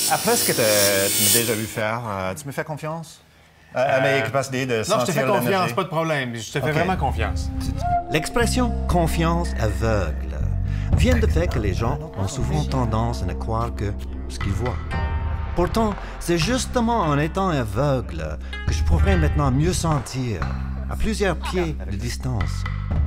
Après ce que tu m'as déjà vu faire, tu me fais confiance? À mes capacités de sentir Non, je te fais confiance, l'énergie? pas de problème. Je te fais Ok. vraiment confiance. L'expression « confiance aveugle » vient du fait que les gens ont souvent tendance à ne croire que ce qu'ils voient. Pourtant, c'est justement en étant aveugle que je pourrais maintenant mieux sentir, à plusieurs pieds de distance,